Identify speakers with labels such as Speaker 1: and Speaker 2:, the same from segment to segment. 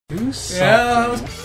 Speaker 1: Do something. Yeah.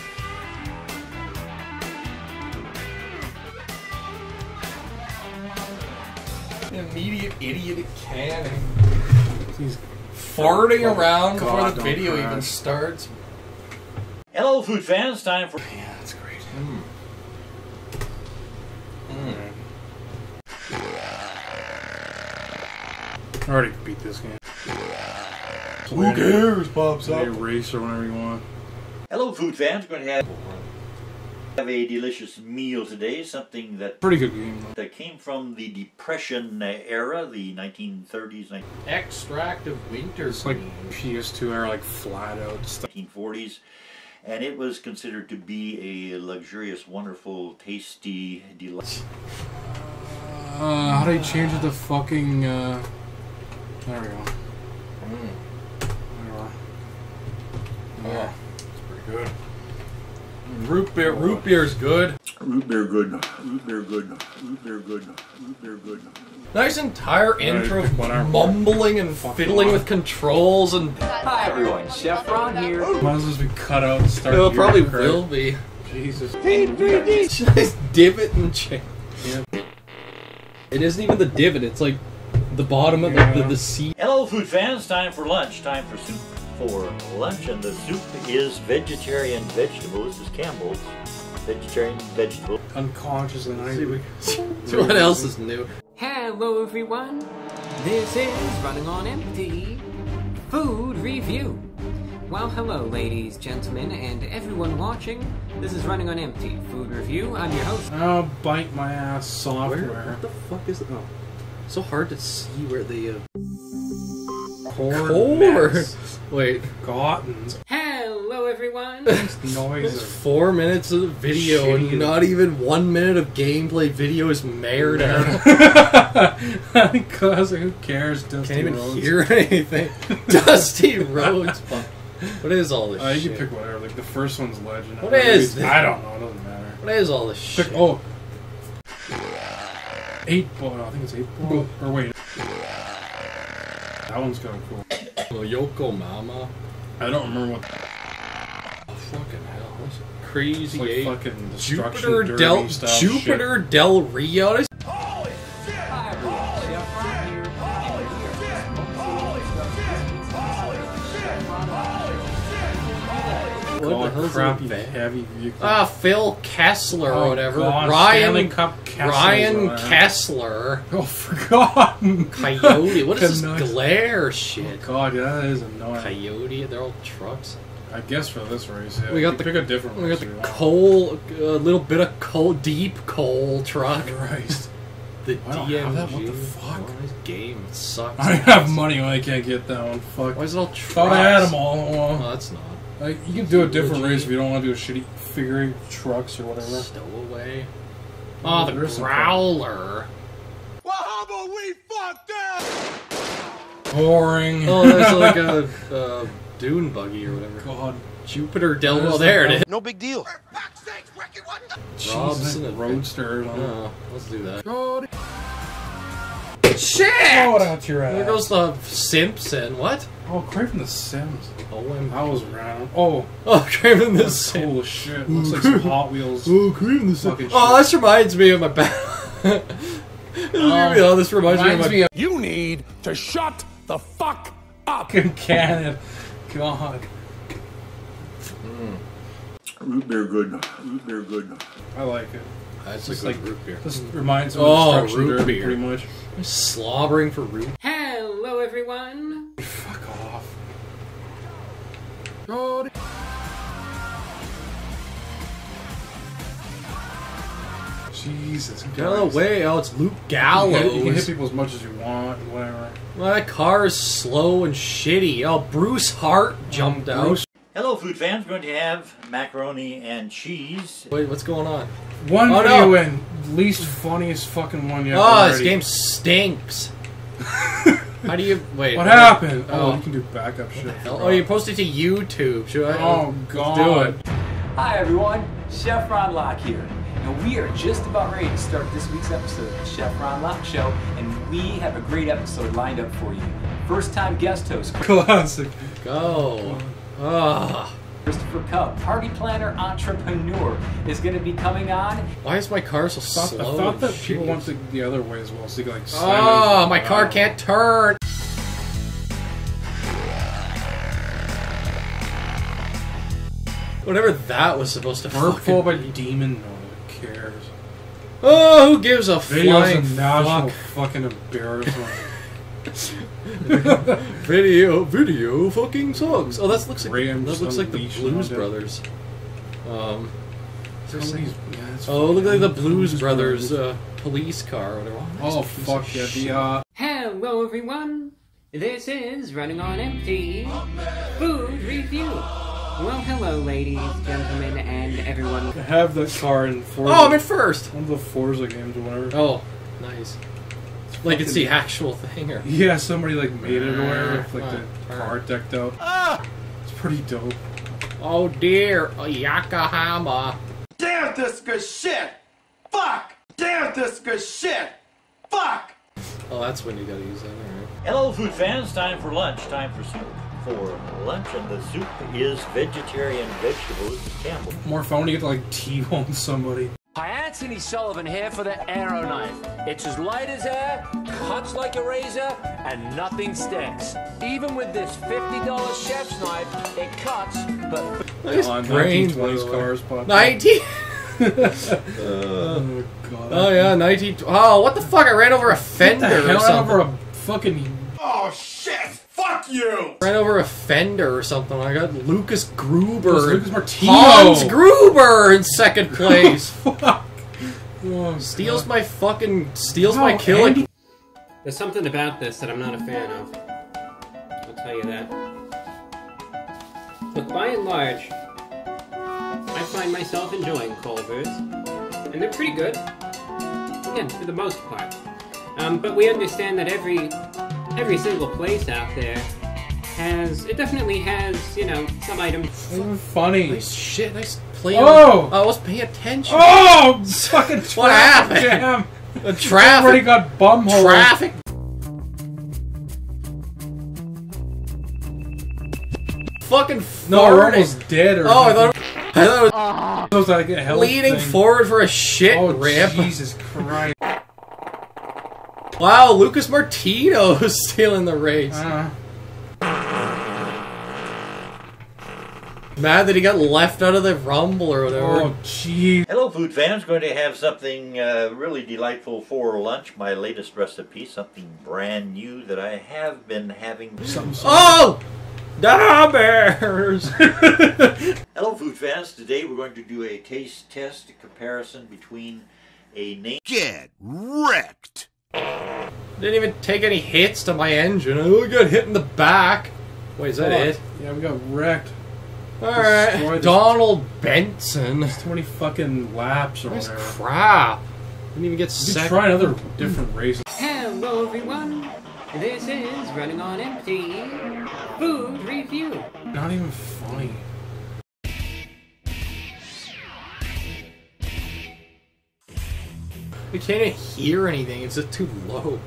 Speaker 1: Immediate idiot canning. He's farting around before the video even starts.
Speaker 2: Hello, food fans. Time for.
Speaker 1: Yeah, that's great. I already beat this game.
Speaker 2: Who cares? Pops up.
Speaker 1: Erase or whatever you want.
Speaker 2: Hello, food fans. We're going to have a delicious meal today. Something that
Speaker 1: pretty good game
Speaker 2: that came from the Depression era, the 1930s,
Speaker 1: extract of winter. It's like PS2 era, like flat out stuff.
Speaker 2: 1940s, and it was considered to be a luxurious, wonderful, tasty, delicious.
Speaker 1: How do you change it to fucking? There we go. Yeah, it's pretty good. Root beer is good.
Speaker 2: Root beer good. Root beer good. Root beer good. Root beer good.
Speaker 1: Nice entire intro of mumbling and fiddling with controls and.
Speaker 3: Hi everyone, Chef Ron here.
Speaker 1: Might as well be cut out and start.
Speaker 3: It probably will be.
Speaker 1: Jesus.
Speaker 3: Nice divot and chain. Yeah. It isn't even the divot. It's like the bottom of the seat.
Speaker 2: Hello, food fans. Time for lunch. Time for soup for lunch, and the soup is vegetarian vegetables. This is Campbell's vegetarian vegetable.
Speaker 1: Unconsciously,
Speaker 3: what else is new? Hello everyone, this is Running on Empty Food Review. Well, hello ladies, gentlemen, and everyone watching. This is Running on Empty Food Review. I'm your host.
Speaker 1: Oh, bite my ass software.
Speaker 3: What the fuck is it? Oh, so hard to see where the
Speaker 1: Corn.
Speaker 3: Wait.
Speaker 1: Gottens.
Speaker 3: Hello everyone.
Speaker 1: Noise.
Speaker 3: 4 minutes of video and not even 1 minute of gameplay video is mared out.
Speaker 1: Because who cares? Dusty
Speaker 3: Can't even
Speaker 1: roads.
Speaker 3: hear anything. Dusty roads. What is all this shit?
Speaker 1: You can pick whatever. Like the first one's legend.
Speaker 3: What is this?
Speaker 1: I don't know. It doesn't matter.
Speaker 3: What is all this shit?
Speaker 1: Oh. 8 ball. I think it's 8 ball. Or wait. That one's kind of cool.
Speaker 3: Yoko Mama.
Speaker 1: I don't remember what.
Speaker 3: Oh, fucking hell! That's crazy.
Speaker 1: It's like fucking destruction
Speaker 3: Jupiter Del Rio.
Speaker 4: Holy shit!
Speaker 3: Hi everyone, Chef Ron here. What the hell's
Speaker 1: crappy
Speaker 3: that?
Speaker 1: heavy vehicle?
Speaker 3: Phil Kessler or whatever.
Speaker 1: God,
Speaker 3: Ryan
Speaker 1: Kessler.
Speaker 3: Kessler.
Speaker 1: Oh, forgotten.
Speaker 3: Coyote. What is this glare shit?
Speaker 1: Oh, God, yeah, that is annoying.
Speaker 3: Coyote. They're all trucks.
Speaker 1: I guess for this race, yeah.
Speaker 3: We got
Speaker 1: pick a different.
Speaker 3: We got the coal. A little bit of coal. Deep coal truck.
Speaker 1: Christ.
Speaker 3: The
Speaker 1: DMG. What the fuck?
Speaker 3: Oh, this game sucks.
Speaker 1: I have money when I can't get that one. Fuck.
Speaker 3: Why is it all trucks?
Speaker 1: Thought I had them all.
Speaker 3: Oh, that's not.
Speaker 1: Like, you can do a different race if you don't want to do a shitty figuring trucks or whatever.
Speaker 3: Stowaway. Oh, the Growler.
Speaker 4: Well, how about we fuck them?
Speaker 1: Boring.
Speaker 3: Oh, that's like a dune buggy or whatever.
Speaker 1: God.
Speaker 3: Jupiter Del. Oh, there it is.
Speaker 4: No big deal.
Speaker 3: Robson
Speaker 1: and Roadster.
Speaker 3: Oh, let's do that.
Speaker 1: God.
Speaker 3: Shit!
Speaker 1: Oh, that's your ass.
Speaker 3: There goes the Simpson. What?
Speaker 1: Oh, Craven the Sims.
Speaker 3: OMG.
Speaker 1: I was around. Oh,
Speaker 3: Craven the Sims.
Speaker 1: Cool as shit. Looks like some Hot Wheels.
Speaker 3: Oh, Craven the Sims.
Speaker 1: Shit.
Speaker 3: Oh, this reminds me of my battle. This reminds me of.
Speaker 4: You need to shut the fuck up.
Speaker 1: Cannon. God.
Speaker 2: Root beer good. Root beer good.
Speaker 1: I like it.
Speaker 3: That's
Speaker 1: just
Speaker 3: like root beer.
Speaker 1: This reminds me of Destruction
Speaker 3: root
Speaker 1: Derby,
Speaker 3: beer.
Speaker 1: pretty much.
Speaker 3: I'm slobbering for root. Hello, everyone.
Speaker 1: Fuck off.
Speaker 3: God.
Speaker 1: Jesus.
Speaker 3: Get out of the way. Oh, it's Luke Gallows.
Speaker 1: You can hit people as much as you want, whatever.
Speaker 3: Well, that car is slow and shitty. Oh, Bruce Hart jumped out.
Speaker 2: Hello, food fans. We're going to have macaroni and cheese.
Speaker 3: Wait, what's going on?
Speaker 1: One video in. Least funniest fucking one yet.
Speaker 3: Oh, this game stinks. How do you... Wait.
Speaker 1: What happened? Oh, you can do backup shit.
Speaker 3: Oh, you posted to YouTube. Should I...
Speaker 1: Oh, God.
Speaker 3: Let's do it.
Speaker 5: Hi everyone, Chef Ron Locke here. And we are just about ready to start this week's episode of the Chef Ron Locke Show, and we have a great episode lined up for you. First time guest host.
Speaker 1: Classic.
Speaker 3: Go. Ah.
Speaker 5: Christopher Cub, party planner entrepreneur, is going to be coming on.
Speaker 3: Why is my car so
Speaker 1: I
Speaker 3: slow?
Speaker 1: thought that
Speaker 3: Shit.
Speaker 1: people want the other way as well, so you can like.
Speaker 3: Oh, my car can't turn. Whatever that was supposed to
Speaker 1: We're
Speaker 3: fucking
Speaker 1: by
Speaker 3: be.
Speaker 1: demon. No one cares.
Speaker 3: Oh, who gives a
Speaker 1: Video's
Speaker 3: flying
Speaker 1: a national
Speaker 3: fuck?
Speaker 1: fucking embarrassment.
Speaker 3: Video fucking sucks. Oh, that looks like
Speaker 1: Rams
Speaker 3: the
Speaker 1: unleashed
Speaker 3: Blues
Speaker 1: on it.
Speaker 3: Brothers.
Speaker 1: Somebody's, yeah, it's
Speaker 3: Oh, look like the
Speaker 1: fucking
Speaker 3: Blues Brothers police car or whatever.
Speaker 1: Oh
Speaker 3: Nice piece
Speaker 1: fuck
Speaker 3: of
Speaker 1: yeah,
Speaker 3: shit.
Speaker 1: the
Speaker 3: Hello everyone, this is Running on Empty Food Review. Well, hello ladies, gentlemen, and everyone.
Speaker 1: I have that car in Forza.
Speaker 3: Oh, I'm in first!
Speaker 1: One of the Forza games or whatever.
Speaker 3: Oh, nice. Like it's the actual thing, or?
Speaker 1: Yeah, somebody like made it or whatever, with like the
Speaker 3: Alright.
Speaker 1: car decked out. It's pretty dope.
Speaker 3: Oh dear, Yokohama.
Speaker 4: Damn this good shit! Fuck! Damn this good shit! Fuck!
Speaker 3: Oh, that's when you gotta use that, alright.
Speaker 2: Hello, food fans. Time for lunch. Time for soup. For lunch, and the soup is vegetarian vegetables. Campbell.
Speaker 1: More fun when you get to like T-bone somebody.
Speaker 6: Hi, Anthony Sullivan here for the Aero Knife. It's as light as air, cuts like a razor, and nothing sticks. Even with this $50 chef's knife, it cuts, but...
Speaker 3: Nice brains,
Speaker 1: 1920s cars pop.
Speaker 3: 19...
Speaker 1: Oh god.
Speaker 3: Oh yeah, 19... Oh, what the fuck? I ran over a
Speaker 1: What
Speaker 3: fender
Speaker 1: the hell?
Speaker 3: or something.
Speaker 1: Over a fucking.
Speaker 4: Oh shit! Fuck you!
Speaker 3: Ran over a fender or something. I got Lucas Gruber.
Speaker 1: It was
Speaker 3: and
Speaker 1: Lucas Martino.
Speaker 3: Hans Gruber in second place.
Speaker 1: Fuck. Oh,
Speaker 3: Steals
Speaker 1: God.
Speaker 3: my fucking... Steals
Speaker 1: Wow,
Speaker 3: my killing.
Speaker 1: Andy-
Speaker 3: There's something about this that I'm not a fan of. I'll tell you that. Look, by and large, I find myself enjoying Culvers, and they're pretty good. Again, for the most part. But we understand that every single place out there definitely has, you know, some items.
Speaker 1: It's even funny.
Speaker 3: Nice shit, nice play.
Speaker 1: Oh!
Speaker 3: I was paying attention.
Speaker 1: Oh! Fucking traffic
Speaker 3: What happened?
Speaker 1: jam.
Speaker 3: The
Speaker 1: Already
Speaker 3: traffic.
Speaker 1: got bumhole.
Speaker 3: Traffic. Fucking
Speaker 1: No, we're
Speaker 3: farting.
Speaker 1: almost dead. Or
Speaker 3: Oh, I thought it
Speaker 1: was like a hell
Speaker 3: was leaning
Speaker 1: thing.
Speaker 3: forward for a shit
Speaker 1: Oh,
Speaker 3: rip.
Speaker 1: Jesus Christ.
Speaker 3: Wow, Lucas Martino is stealing the race. Mad that he got left out of the rumble or whatever.
Speaker 1: Oh, jeez.
Speaker 2: Hello, food fans. Going to have something really delightful for lunch. My latest recipe, something brand new that I have been having.
Speaker 3: Oh! Da bears!
Speaker 2: Hello, food fans. Today we're going to do a taste test comparison between a name.
Speaker 4: Get wrecked!
Speaker 3: Didn't even take any hits to my engine. I only got hit in the back. Wait, is that it?
Speaker 1: Yeah, we got wrecked.
Speaker 3: Alright.
Speaker 1: Destroyed this-
Speaker 3: Donald Benson.
Speaker 1: Too many fucking laps or
Speaker 3: Nice
Speaker 1: whatever.
Speaker 3: crap. Didn't even get
Speaker 1: We
Speaker 3: second.
Speaker 1: could try another different race.
Speaker 3: Hello everyone. This is Running on Empty Food Review.
Speaker 1: Not even funny.
Speaker 3: We can't even hear anything. It's just too low.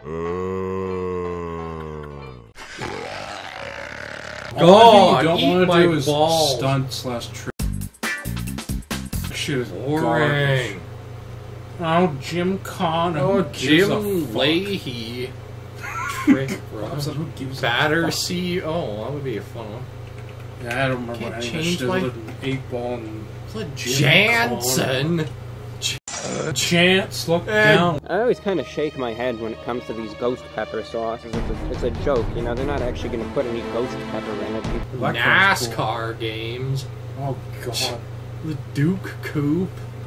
Speaker 1: All
Speaker 3: God,
Speaker 1: you don't
Speaker 3: eat
Speaker 1: want
Speaker 3: my
Speaker 1: to do is
Speaker 3: balls.
Speaker 1: stunt slash trick. Shit is
Speaker 3: Boring.
Speaker 1: garbage. Oh, Jim Conn.
Speaker 3: Oh,
Speaker 1: Who gives a
Speaker 3: Jim
Speaker 1: fuck?
Speaker 3: Leahy. Trick
Speaker 1: I said, who gives a
Speaker 3: Batter
Speaker 1: fuck?
Speaker 3: CEO. That would be a fun one.
Speaker 1: Yeah, I don't remember
Speaker 3: Can't
Speaker 1: what any
Speaker 3: change
Speaker 1: of
Speaker 3: my-
Speaker 1: this 8-ball and
Speaker 3: Jansen.
Speaker 1: Chance, look down.
Speaker 7: I always kind of shake my head when it comes to these ghost pepper sauces. It's a joke, you know. They're not actually going to put any ghost pepper in it.
Speaker 1: That car's cool.
Speaker 3: NASCAR games.
Speaker 1: Oh, God.
Speaker 3: The Duke Coupe.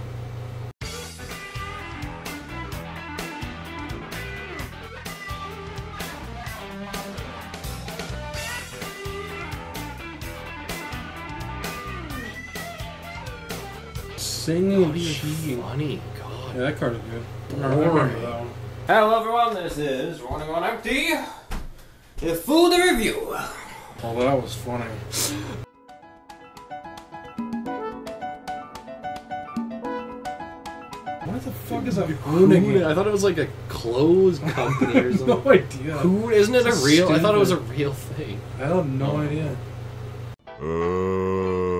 Speaker 1: Single
Speaker 3: What are you
Speaker 1: cheating.
Speaker 3: funny? God.
Speaker 1: Yeah, that card's good. I remember that one.
Speaker 3: Hello everyone, this is Running on Empty. The food review.
Speaker 1: Oh, that was funny. What the fuck is a hoonigan?
Speaker 3: I thought it was like a clothes company or something.
Speaker 1: No idea.
Speaker 3: Hoon? Isn't it a
Speaker 1: This is
Speaker 3: real? I thought it was a
Speaker 1: stupid.
Speaker 3: real thing.
Speaker 1: I have no idea.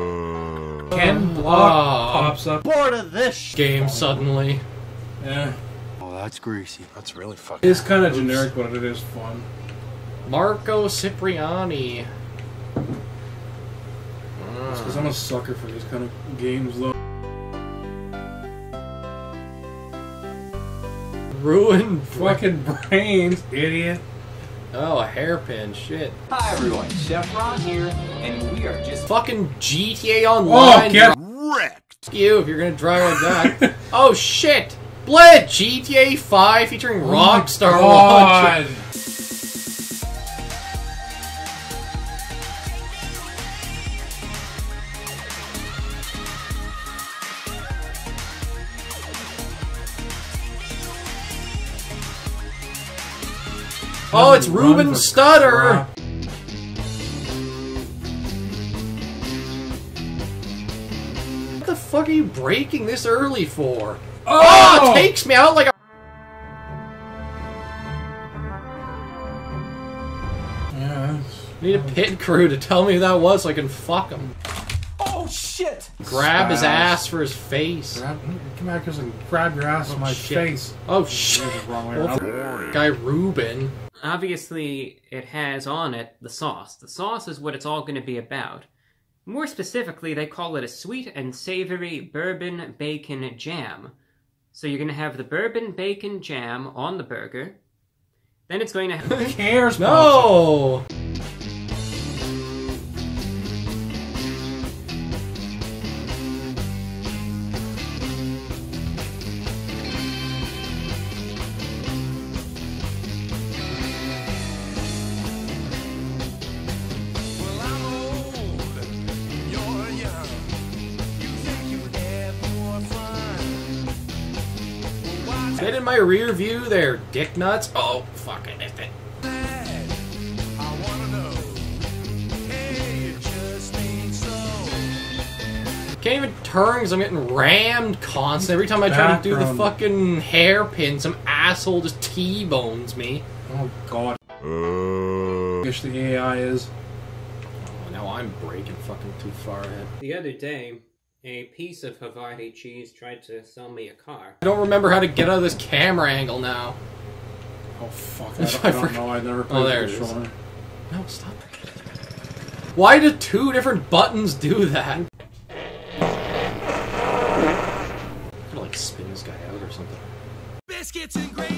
Speaker 1: Ken Block pops up.
Speaker 2: Bored of this
Speaker 3: game suddenly.
Speaker 1: Yeah.
Speaker 8: Oh, that's greasy. That's really fucking.
Speaker 1: It's kind of generic, but it is fun.
Speaker 3: Marco Cipriani.
Speaker 1: Because I'm a sucker for these kind of games, though.
Speaker 3: Ruined
Speaker 1: Fucking brains, idiot.
Speaker 3: Oh, a hairpin, shit.
Speaker 5: Hi everyone, Chef Ron here, and we are just
Speaker 3: Fucking GTA Online.
Speaker 1: Oh, get
Speaker 8: wrecked.
Speaker 3: you if you're gonna drive like that. Oh shit! Bled! GTA 5 featuring Rockstar Launcher. Oh, it's Ruben Stutter! What the fuck are you breaking this early for? Oh! It takes me out like a...
Speaker 1: Yeah.
Speaker 3: Need a pit crew to tell me who that was so I can fuck him.
Speaker 5: oh shit!
Speaker 3: Grab his ass for his face.
Speaker 1: Come back here and grab your ass with my
Speaker 3: shit.
Speaker 1: face.
Speaker 3: Oh shit.
Speaker 1: Wrong way
Speaker 3: Well,
Speaker 1: around.
Speaker 3: guy Ruben.
Speaker 7: Obviously, it has on it the sauce. The sauce is what it's all going to be about. More specifically, they call it a sweet and savory bourbon bacon jam. So you're going to have the bourbon bacon jam on the burger. Then it's going to have...
Speaker 1: Who cares?
Speaker 3: No! Get in my rear view there, dick nuts. Oh, fuck, I missed it. Can't even turn because I'm getting rammed constantly. Every time I try to do the fucking hairpin, some asshole just T-bones me.
Speaker 1: Oh, God. Wish the AI is.
Speaker 3: Oh, now I'm breaking fucking too far ahead.
Speaker 7: The other day, a piece of Havarti cheese tried to sell me a car.
Speaker 3: I don't remember how to get out of this camera angle now.
Speaker 1: Oh, fuck. I don't know. I never played
Speaker 3: there
Speaker 1: the
Speaker 3: it is.
Speaker 1: controller.
Speaker 3: No, stop. Why do two different buttons do that? I'm gonna like spin this guy out or something.
Speaker 8: Biscuits and gravy.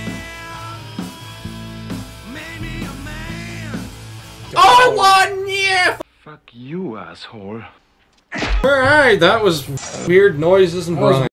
Speaker 8: Made me a man.
Speaker 3: Oh, one, yeah!
Speaker 8: Fuck you, asshole.
Speaker 3: Alright, that was weird noises and
Speaker 1: That was
Speaker 3: Brian.